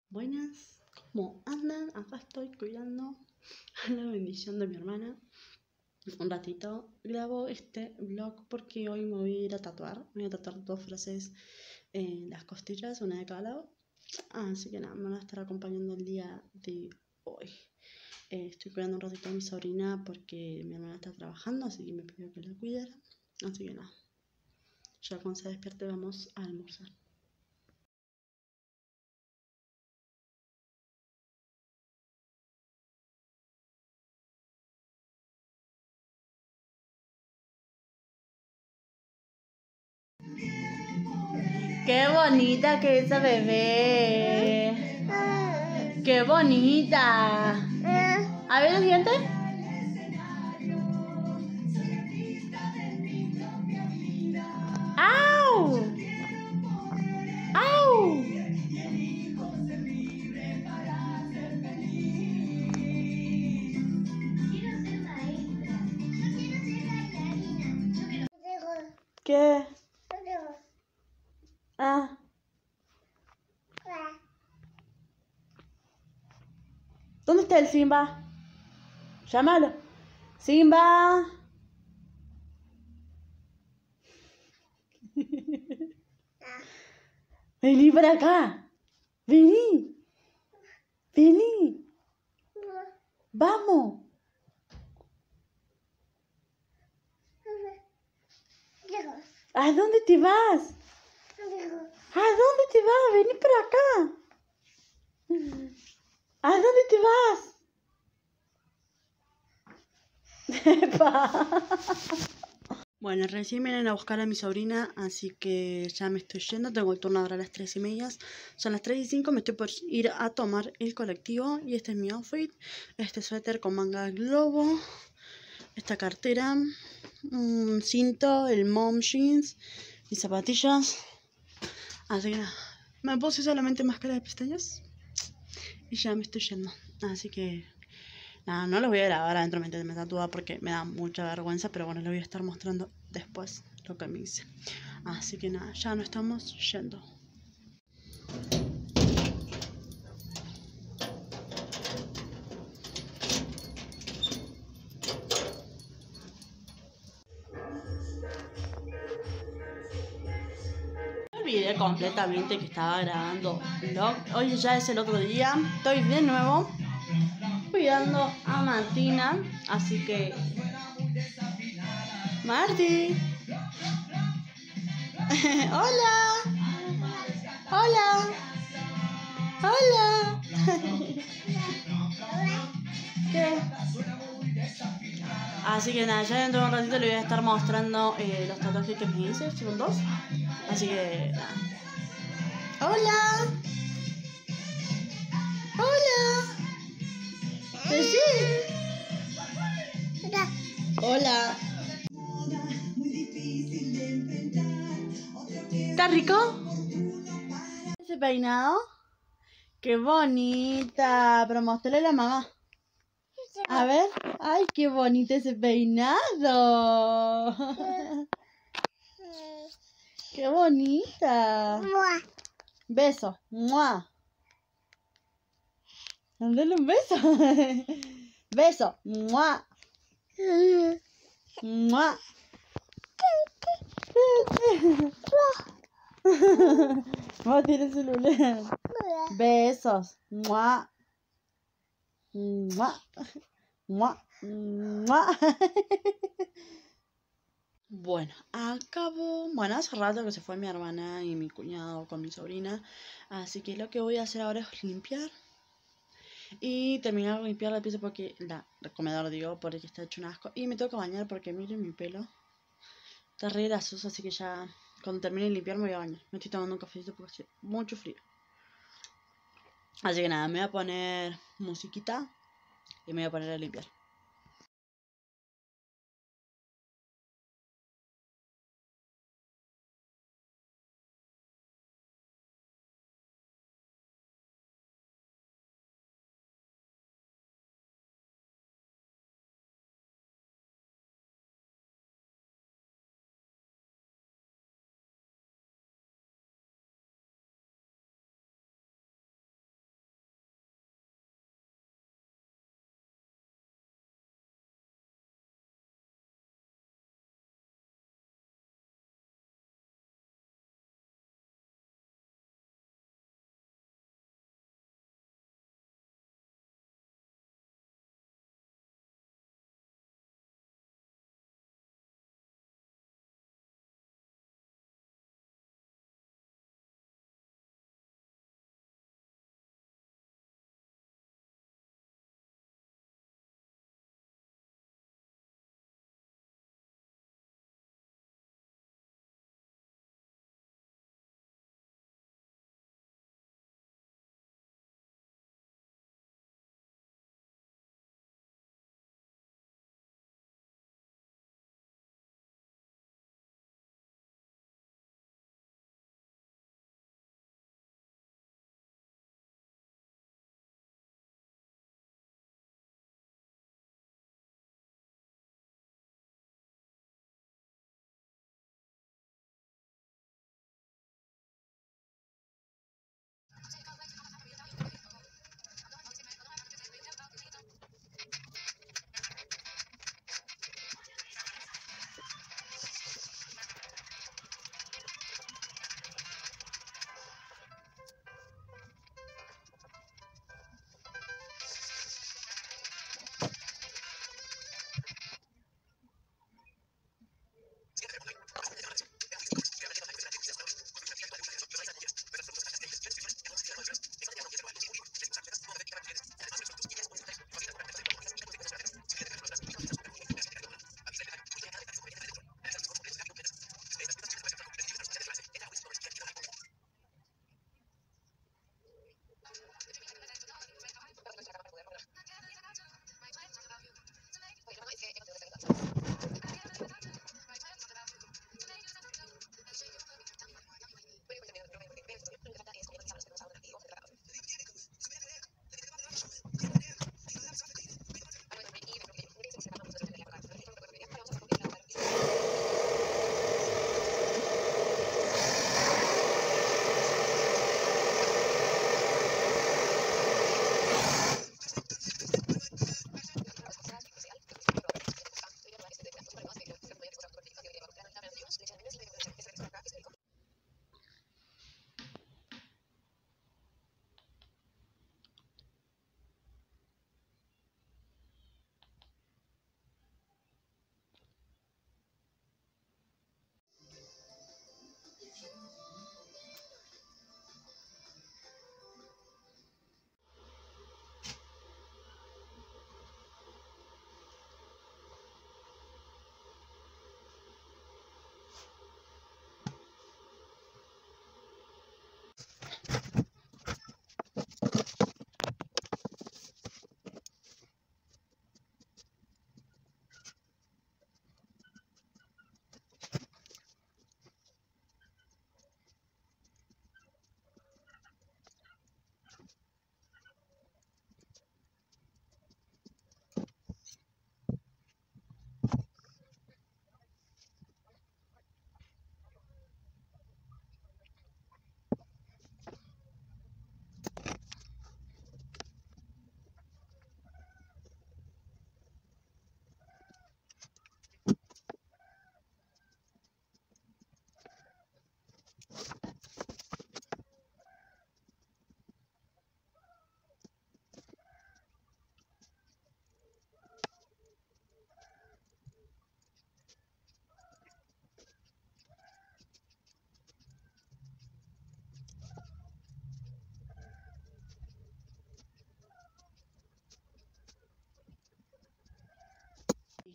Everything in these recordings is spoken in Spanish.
Buenas, ¿cómo andan? Acá estoy cuidando a la bendición de mi hermana. Un ratito grabo este vlog porque hoy me voy a ir a tatuar. Me voy a tatuar 2 frases en las costillas, una de cada lado. Así que nada, me van a estar acompañando el día de hoy. Estoy cuidando un ratito a mi sobrina porque mi hermana está trabajando, así que me pidió que la cuidara. Así que nada, ya cuando se despierte vamos a almorzar. ¡Qué bonita que es esa bebé! ¡Qué bonita! A ver los dientes. ¡Au! ¡Au! ¿Qué? Ah. ¿Dónde está el Simba? Llámalo. Simba. Vení para acá. Vení. Vení. Vamos. ¿A dónde te vas? ¿A dónde te vas? Vení para acá. ¿A dónde te vas? Bueno, recién vienen a buscar a mi sobrina, así que ya me estoy yendo. Tengo el turno ahora a las 3:30. Son las 3:05, me estoy por ir a tomar el colectivo. Y este es mi outfit. Este suéter con manga globo. Esta cartera. Un cinto, el mom jeans. Mis zapatillas. Así que nada, me puse solamente máscara de pestañas. Y ya me estoy yendo. Así que nada, no los voy a grabar adentro mientras me tatúa porque me da mucha vergüenza, pero bueno, les voy a estar mostrando después lo que me hice. Así que nada, ya nos estamos yendo. Me olvidé completamente que estaba grabando vlog. Hoy ya es el otro día. Estoy de nuevo cuidando a Martina. Así que... Marti. Hola. Hola. Hola. ¿Qué? Así que nada, ya dentro de un ratito le voy a estar mostrando los tatuajes que me hice, son 2. Así que nada. ¡Hola! ¡Hola! ¿Sí? ¡Hola! ¿Está rico? ¿Ese peinado? ¡Qué bonita! Pero mostrale a la mamá. A ver. ¡Ay, qué bonito ese peinado! ¡Qué bonita! Beso. ¡Mua! Dale un beso. Beso. ¡Mua! ¡Mua! Vos tienes celular. Besos. ¡Mua! ¡Mua! ¡Mua! ¡Mua! Bueno, acabo. Bueno, hace rato que se fue mi hermana y mi cuñado con mi sobrina. Así que lo que voy a hacer ahora es limpiar. Y terminar de limpiar la pieza porque... el comedor, digo, porque está hecho un asco. Y me tengo que bañar porque miren mi pelo. Está re grasoso, así que ya... Cuando termine de limpiar me voy a bañar. Me estoy tomando un cafecito porque hace mucho frío. Así que nada, me voy a poner musiquita y me voy a poner a limpiar.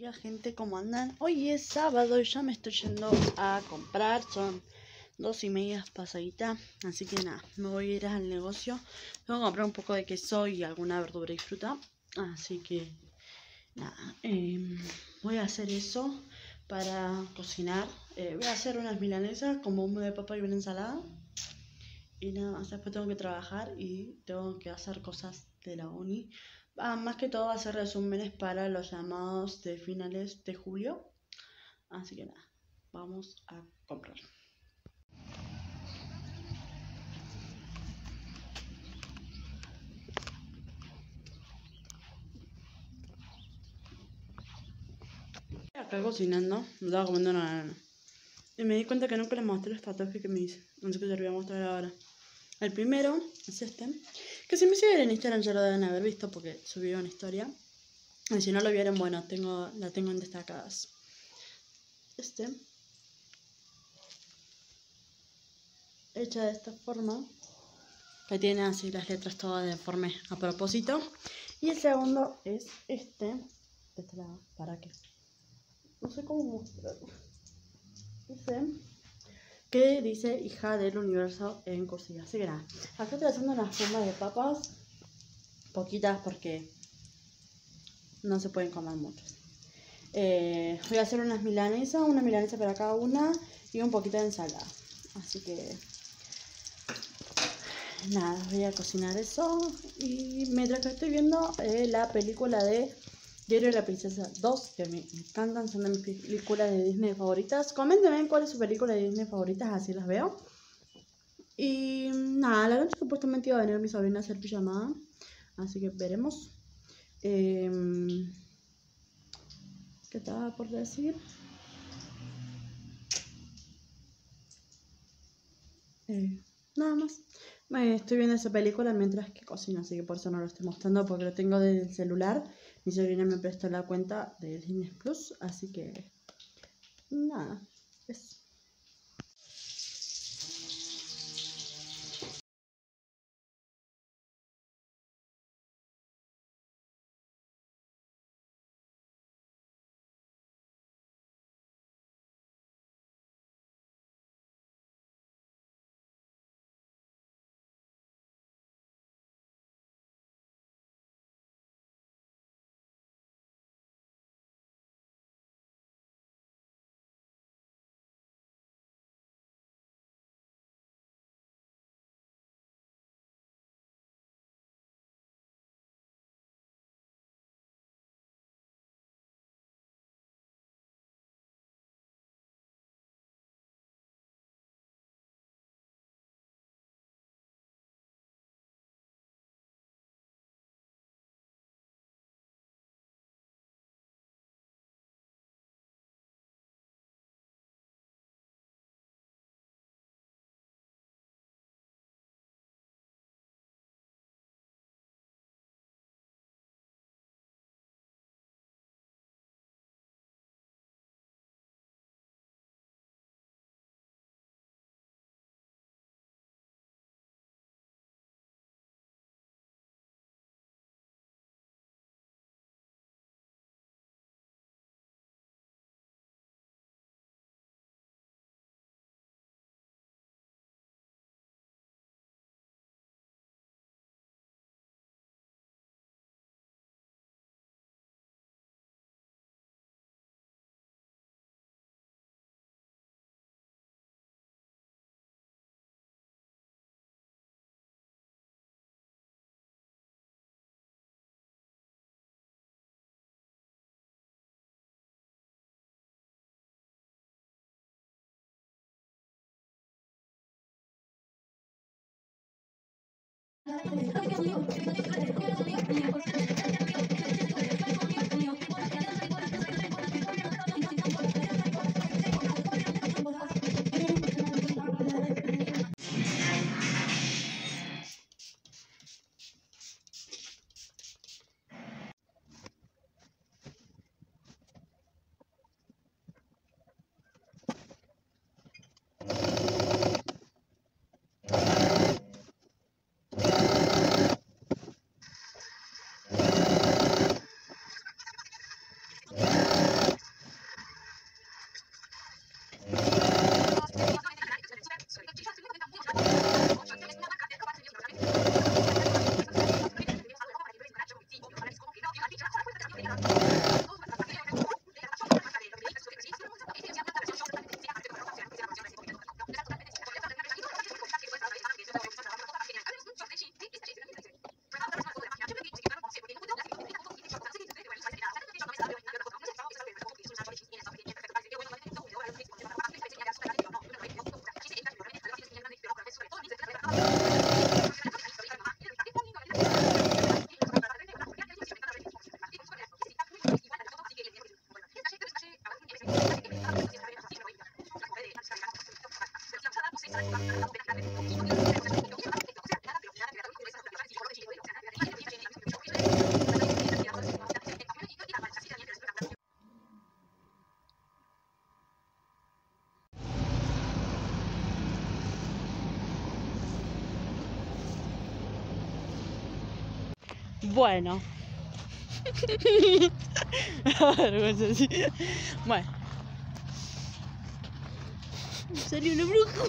día, gente, ¿cómo andan? Hoy es sábado y ya me estoy yendo a comprar. Son 2:30 pasadita. Así que nada, me voy a ir al negocio. Tengo que comprar un poco de queso y alguna verdura y fruta. Así que nada, voy a hacer eso para cocinar. Voy a hacer unas milanesas con bombo de papa y una ensalada. Y nada más, después tengo que trabajar y tengo que hacer cosas de la uni. Más que todo hacer resúmenes para los llamados de finales de julio. Así que nada, vamos a comprar. Acá cocinando, me estaba comiendo una banana. Y me di cuenta que nunca les mostré los tatuajes que me hice. Así que se los voy a mostrar ahora. El primero es este. Que si me siguen en Instagram ya lo deben haber visto porque subí una historia. Y si no lo vieron, bueno, la tengo en destacadas. Este. Hecha de esta forma. Que tiene así las letras todas deformes a propósito. Y el segundo es este. De este lado. ¿Para qué? No sé cómo mostrarlo. Que dice hija del universo en cursiva. Así que nada, acá estoy haciendo unas formas de papas, poquitas porque no se pueden comer muchas. Voy a hacer una milanesa para cada una y un poquito de ensalada. Así que nada, voy a cocinar eso. Y mientras que estoy viendo la película de Diario de la Princesa 2, que me encantan, son de mis películas de Disney favoritas. Coméntenme cuál es su película de Disney favoritas, así las veo. Y nada, la noche supuestamente iba a venir mi sobrina a hacer pijamada, así que veremos. ¿Qué estaba por decir? Nada más. Estoy viendo esa película mientras que cocino, así que por eso no lo estoy mostrando, porque lo tengo desde el celular. Mi sobrina me prestó la cuenta de Disney Plus, así que nada, eso. Bueno. Vergüenza, sí. Bueno. Salió una bruja.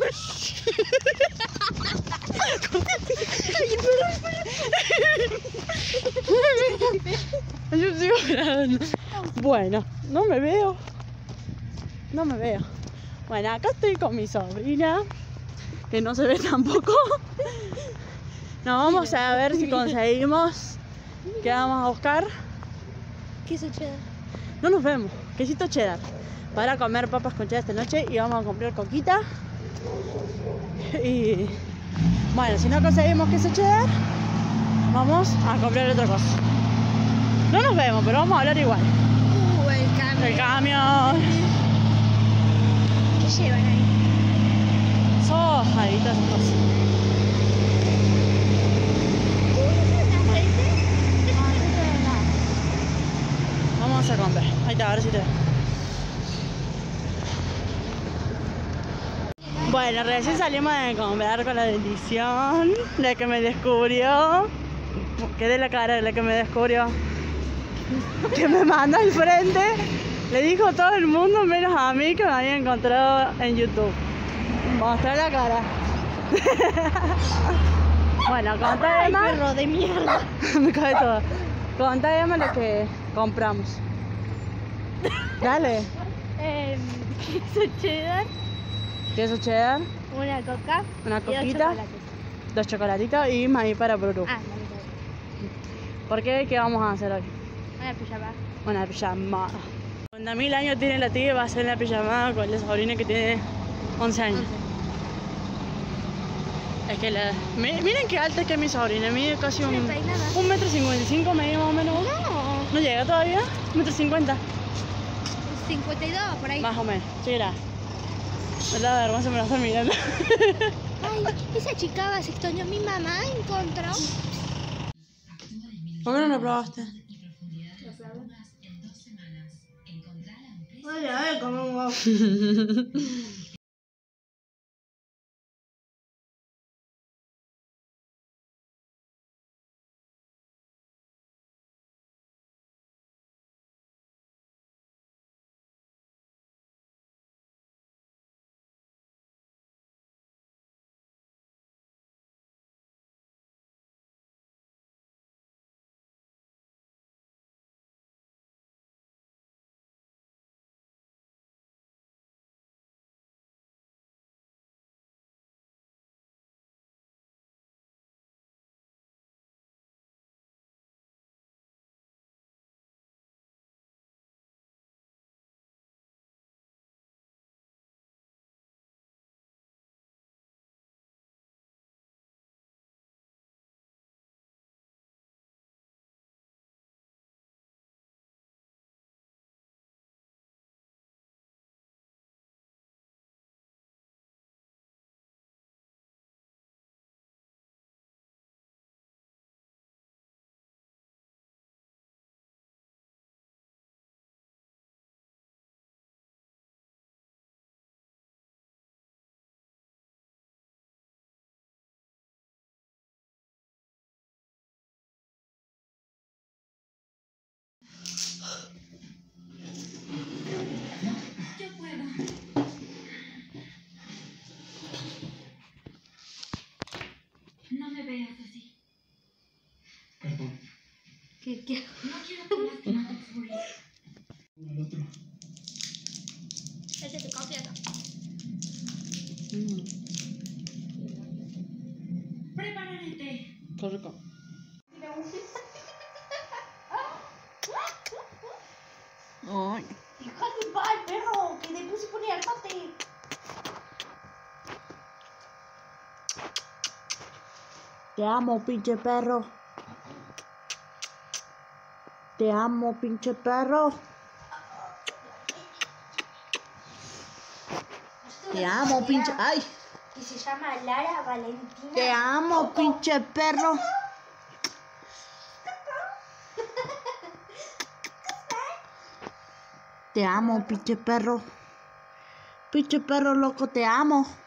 Yo sigo grabando. Bueno, no me veo. No me veo. Bueno, acá estoy con mi sobrina, que no se ve tampoco. Nos vamos a ver si conseguimos. ¿Qué vamos a buscar? Queso cheddar. No nos vemos. Quesito cheddar. Para comer papas con cheddar esta noche y vamos a comprar coquita. Y bueno, si no conseguimos queso cheddar, vamos a comprar otra cosa. No nos vemos, pero vamos a hablar igual. El cambio. El camión. ¿Qué llevan ahí? Soja y todas esas cosas. Vamos a comprar. Ahí está, a ver si te veo. Bueno, recién salimos de comprar con la bendición, la que me descubrió. Quedé la cara de la que me descubrió. Que me manda al frente. Le dijo a todo el mundo, menos a mí, que me había encontrado en YouTube. Mostrar la cara. Bueno, contá, Emma. Ay, perro de mierda. Me cae todo. Contá, Emma, lo que compramos. Dale. Queso cheddar, Queso cheddar, una coca una y 2 coquita, chocolates. 2 chocolatitos y maíz para Bruru. Ah, no. ¿Por qué? ¿Qué vamos a hacer hoy? Una pijama. Una pijamada. Cuando 1000 años tiene la tía, va a ser la pijamada con la sobrina que tiene 11 años. Es que miren qué alta es que es mi sobrina, mide casi un Peinada. 1,55 m, medio más o menos. No, No llega todavía, 1,50 m. 52 por ahí. Más o menos, sí, era. Me da vergüenza, me la están mirando. Ay, esa chica va a sexto año. Mi mamá encontró. ¿Por qué no lo probaste? Oye, a ver cómo va. No me veas así. Perdón. ¿Qué? No quiero que lastimes a Uri. Al otro. Ese te confieso. Prepara el té. Qué rico. Ay. Fíjate, va el perro, que después se pone hartate. Te amo, pinche perro. Te amo, pinche perro. Te amo, pinche. ¡Ay! Y se llama Lara Valentina. Te amo, pinche perro. Te amo, pinche perro. Pinche perro loco, te amo.